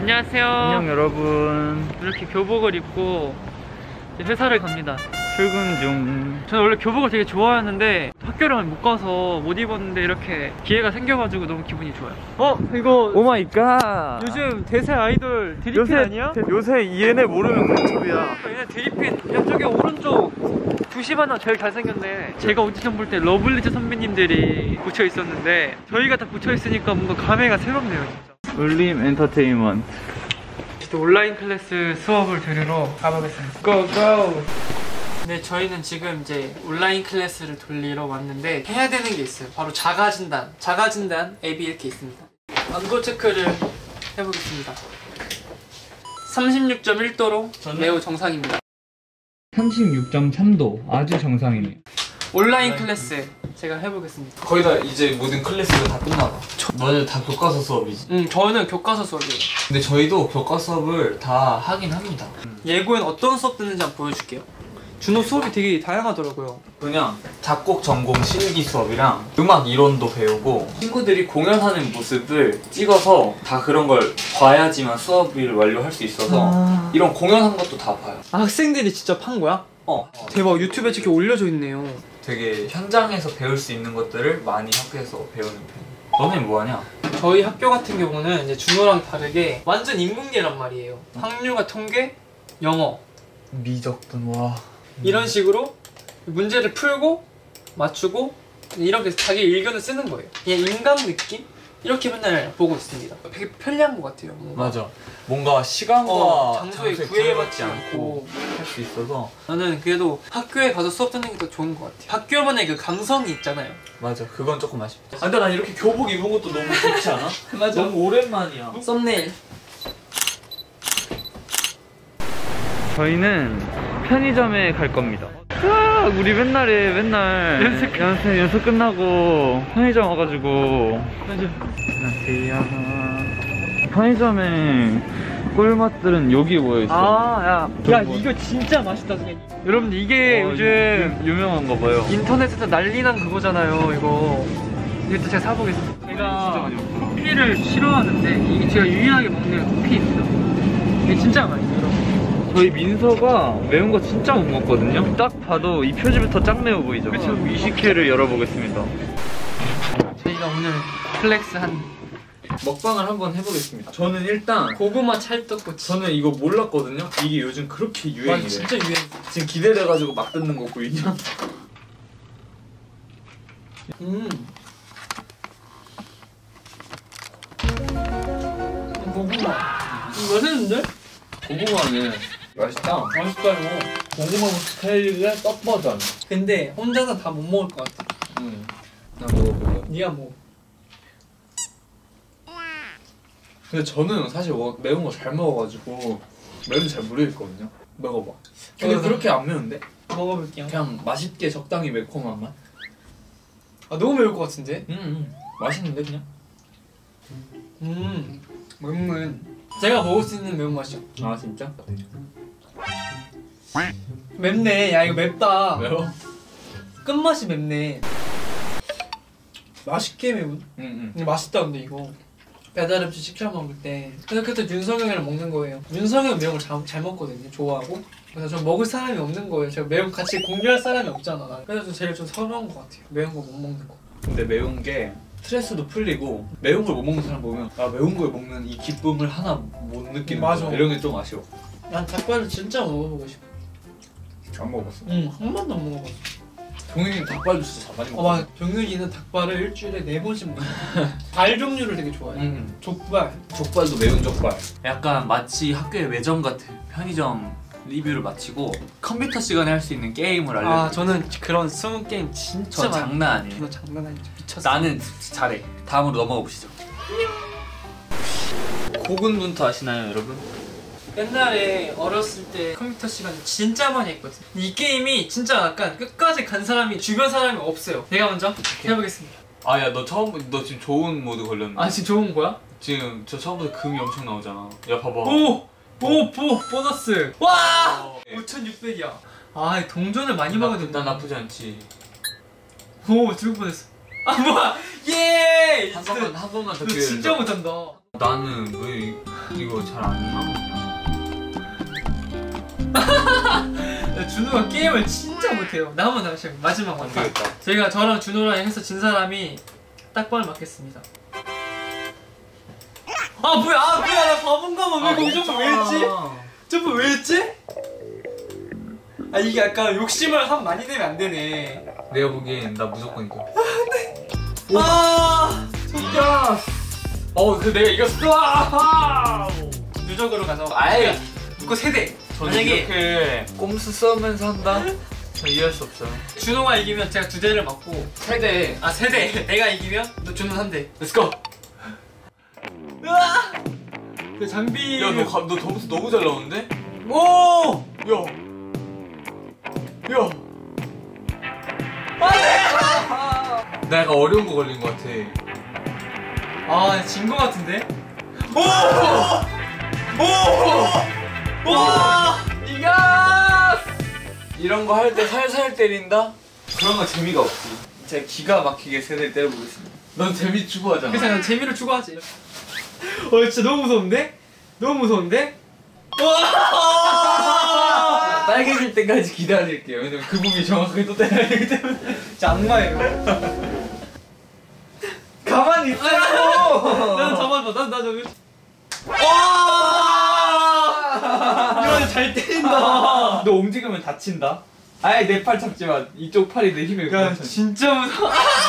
안녕하세요. 안녕 여러분. 이렇게 교복을 입고 이제 회사를 갑니다. 출근 중. 저는 원래 교복을 되게 좋아하는데 학교를 못 가서 못 입었는데 이렇게 기회가 생겨가지고 너무 기분이 좋아요. 이거 오 마이 갓. 요즘 대세 아이돌 드리핀 아니야? 요새 얘네 모르면 개첩이야. 얘네 드리핀 이쪽에 오른쪽 2시 반나 제일 잘생겼네. 제가 오디션 볼 때 러블리즈 선배님들이 붙여 있었는데 저희가 다 붙여 있으니까 뭔가 감회가 새롭네요 진짜. 울림 엔터테인먼트. 또 온라인 클래스 수업을 들으러 가보겠습니다. 고고! 네, 저희는 지금 이제 온라인 클래스를 돌리러 왔는데 해야 되는 게 있어요. 바로 자가진단. 자가진단 앱이 이렇게 있습니다. 완고 체크를 해보겠습니다. 36.1도로 매우 정상입니다. 36.3도 아주 정상이네요. 온라인 클래스 제가 해보겠습니다. 거의 다 이제 모든 클래스가 다 끝나가. 너네 다 교과서 수업이지? 저는 교과서 수업이에요. 근데 저희도 교과서 수업을 다 하긴 합니다. 예고엔 어떤 수업 듣는지 한번 보여줄게요. 준호 수업이 되게 다양하더라고요. 그냥 작곡 전공 실기 수업이랑 음악 이론도 배우고 친구들이 공연하는 모습을 찍어서 다 그런 걸 봐야지만 수업을 완료할 수 있어서 이런 공연한 것도 다 봐요. 아, 학생들이 진짜 판 거야? 대박, 유튜브에 이렇게 올려져 있네요. 되게 현장에서 배울 수 있는 것들을 많이 학교에서 배우는 편이에요. 너네는 뭐하냐? 저희 학교 같은 경우는 이제 준호랑 다르게 완전 인문계란 말이에요. 확률과 통계, 영어 미적분 와 이런 식으로 문제를 풀고 맞추고 이렇게 자기 의견을 쓰는 거예요. 그냥 인강 느낌? 이렇게 맨날 보고 있습니다. 되게 편리한 것 같아요. 뭔가. 맞아. 뭔가 시간과 장소에 구애받지 않고 할 수 있어서 나는 그래도 학교에 가서 수업 듣는 게 더 좋은 것 같아요. 학교만의 그 감성이 있잖아요. 맞아. 그건 조금 아쉽다. 근데 난 이렇게 교복 입은 것도 너무 좋지 않아? 맞아. 너무 오랜만이야. 썸네일. 저희는 편의점에 갈 겁니다. 우리 맨날 연습 끝나고 편의점 와가지고. 맞아. 안녕하세요. 편의점에 꿀맛들은 여기 모여있어. 야 이거 진짜 맛있다. 여러분들 이게 요즘 유명한가 봐요. 인터넷에서 난리난 그거잖아요. 이것도 제가 사보겠습니다. 제가 커피를 싫어하는데 이게 제가 유일하게 먹는 커피입니다. 이게 진짜 맛있어요, 여러분. 저희 민서가 매운 거 진짜 못 먹거든요. 딱 봐도 이 표지부터 짱 매워 보이죠. 그쵸. 위시케를 열어보겠습니다. 저희가 오늘 플렉스한 먹방을 한번 해보겠습니다. 저는 일단 고구마 찰떡꼬치. 저는 이거 몰랐거든요. 이게 요즘 그렇게 유행이래. 맞아, 진짜 유행. 지금 기대돼가지고 막 뜯는 거 보이냐? 고구마. 맛있는데? 고구마는 맛있다. 맛있다 이거. 고구마 스타일의 떡 버전. 근데 혼자서 다 못 먹을 것 같아. 나 먹어볼래. 네가 뭐? 근데 저는 사실 매운 거 잘 먹어가지고 매운 잘 모르겠거든요. 먹어봐. 근데 그렇게 안 매운데? 먹어볼게요. 그냥 맛있게 적당히 매콤한 맛? 아 너무 매울 것 같은데? 맛있는데 그냥? 매운. 제가 먹을 수 있는 매운맛이요. 아 진짜? 맵네. 야 이거 맵다. 매워? 끝맛이 맵네. 맛있게 매운? 응. 맛있다 근데 이거. 배달 음식 시켜 먹을 때 그때 윤성형이랑 먹는 거예요. 윤성형 매운 걸 잘 먹거든요. 좋아하고. 그래서 전 먹을 사람이 없는 거예요. 제가 매운 거 같이 공유할 사람이 없잖아. 난. 그래서 제일 좀 서러운 것 같아요. 매운 거 못 먹는 거. 근데 매운 게 스트레스도 풀리고 매운 걸 못 먹는 사람 보면 아 매운 걸 먹는 이 기쁨을 하나 못 느끼는 맞아. 거야. 이런 게 좀 아쉬워. 난 닭발을 진짜 먹어보고 싶어. 안 먹어봤어? 한 번도 안 먹어봤어. 동현이 닭발도 진짜 많이 먹어. 맞아. 병윤이는 닭발을 일주일에 4번씩 먹어. 발 종류를 되게 좋아해. 족발. 족발도 매운 족발. 약간 마치 학교의 매점 같은 편의점 리뷰를 마치고 컴퓨터 시간에 할 수 있는 게임을 알려드릴게요. 저는 그런 숨은 게임 진짜 저 장난 아니에요. 너 장난 아니지. 미쳤어. 나는 잘해. 다음으로 넘어가 보시죠. 고군분투 아시나요, 여러분? 옛날에 어렸을 때 컴퓨터 시간 진짜 많이 했거든. 이 게임이 진짜 약간 끝까지 간 사람이 주변 사람이 없어요. 내가 먼저 해보겠습니다. 아, 야, 너 지금 좋은 모드 걸렸네. 아 지금 좋은 거야? 지금 저 처음부터 금이 엄청 나오잖아. 야, 봐봐. 보너스. 와! 5,600이야. 아 동전을 많이 먹어야 난 된다. 나쁘지 않지. 죽을 뻔했어. 아 뭐야? 예! 한 번만 더 너 기회를 진짜 줘. 못한다. 나는 왜 이거 잘 안 나오냐? 준호가 게임을 진짜 못해요. 나 한번 다시 마지막 안 왔다. 되겠다. 저희가 저랑 준호랑 해서 진 사람이 딱밤을 맞겠습니다. 아 뭐야 나 바본가 봐. 왜 거기 점프 왜 했지? 점프 왜 했지? 아 이게 약간 욕심을 하면 많이 내면 안 되네. 내가 보기엔 나 무조건 이겨. 아 진짜. 그 내가 이겼어. 누적으로 가서 아이. 묶고 세대. 저는 만약에 이렇게 꼼수 써면서 한다? 저 이해할 수 없어요. 준호가 이기면 제가 2대를 맞고 세대. 아 3대. 내가 이기면 너 준호 3대. 렛츠고. 으아! 그 장비. 너 점수 너무 잘 나오는데? 오! 야. 안돼. 나 약간 어려운 거 걸린 거 같아. 아, 진 거 같은데? 오! 와! 이겼어! 이런 거 할 때 살살 때린다? 그런 거 재미가 없지. 제가 기가 막히게 세대를 때려보겠습니다. 넌 재미 추구하잖아. 그래서 난 재미를 추구하지. 진짜 너무 무서운데? 너무 무서운데? 빨개질 때까지 기다릴게요. 왜냐면 그 부분이 정확하게 또 때려야 되기 때문에. 진짜 악마예요. 가만히 있어요! 나는 잡아봐. 나 저기. 이러면 잘 때린다. 너 움직이면 다친다? 아예 내 팔 잡지 마. 이쪽 팔이 내 힘에 야, 진짜 무서워.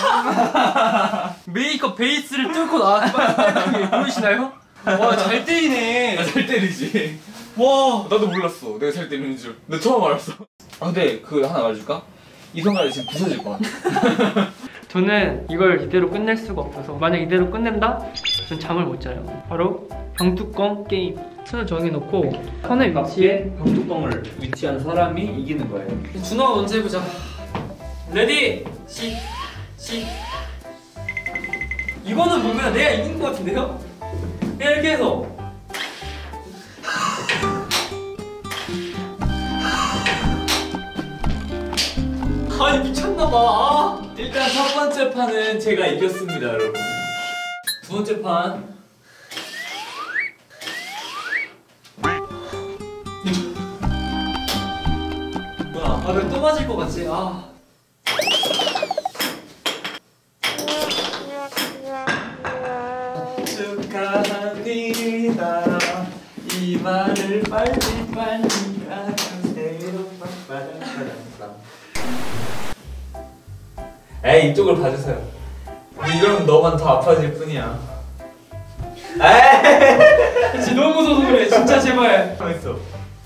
메이크업 베이스를 뚫고 나왔을 게 보이시나요? 와, 잘 때리네. 잘 때리지. 와. 나도 몰랐어. 내가 잘 때리는 줄. 나 처음 알았어. 근데 그거 하나 말해줄까? 이 손가락이 지금 부서질 것 같아. 저는 이걸 이대로 끝낼 수가 없어서 만약 이대로 끝낸다? 전 잠을 못 자요. 바로 병뚜껑 게임. 손을 정해놓고 선의 위치에 병뚜껑을 위치한 사람이 이기는 거예요. 준호가 먼저 해보자. 레디! 시! 이거는 보면 내가 이긴 것 같은데요? 내가 이렇게 해서 아니 미쳤나봐. 일단 첫 번째 판은 제가 이겼습니다, 여러분. 두 번째 판. 아, 왜 또 맞을 것 같지? 축하합니다. 이 말을 빨리빨리 알아주세요. 에이, 이쪽을 봐주세요. 이러면 너만 더 아파질 뿐이야. 에이! 진짜 너무 무서워서 그래. 진짜 제발. 가만있어.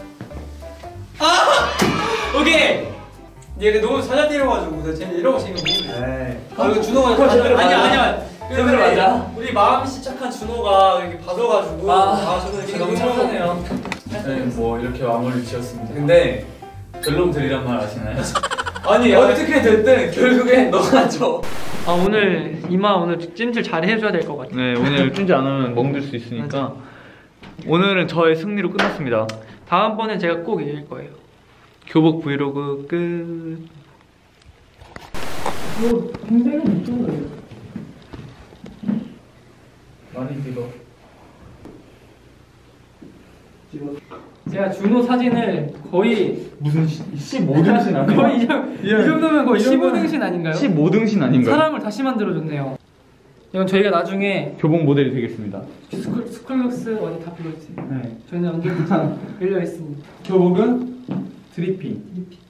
오케이. 얘가 너무 살살 때려가지고 나 쟤네 이러고 있는 거 모르겠네. 에이. 이거 준호가 제대로 맞아. 아니야. 제대로 맞아. 우리 마음씨 착한 준호가 이렇게 봐줘가지고 저는 이렇게 너무 착하네요. 네, 뭐 이렇게 마무리를 지었습니다. 근데 결론 드리란 말 아시나요? 아니 어떻게 됐든 결국엔 너가 져. 오늘 이마 오늘 찜질 잘 해줘야 될 것 같아. 네, 오늘 찜질 안 하면 멍들 수 있으니까 오늘은 저의 승리로 끝났습니다. 다음번엔 제가 꼭 이길 거예요. 교복 브이로그 끝. 굉장히 이쪽으로. 많이 찍어. 제가 준호 사진을 거의 무슨 15등신 아니야? 거의 이 정도면 거의 15등신 아닌가요? 15등신 아닌가요? 사람을 다시 만들어줬네요. 이건 저희가 나중에 교복 모델이 되겠습니다. 스쿨룩스 어디 다 빌려주세요. 네. 저희는 언제부터 열려 있습니다. 교복은 드리피.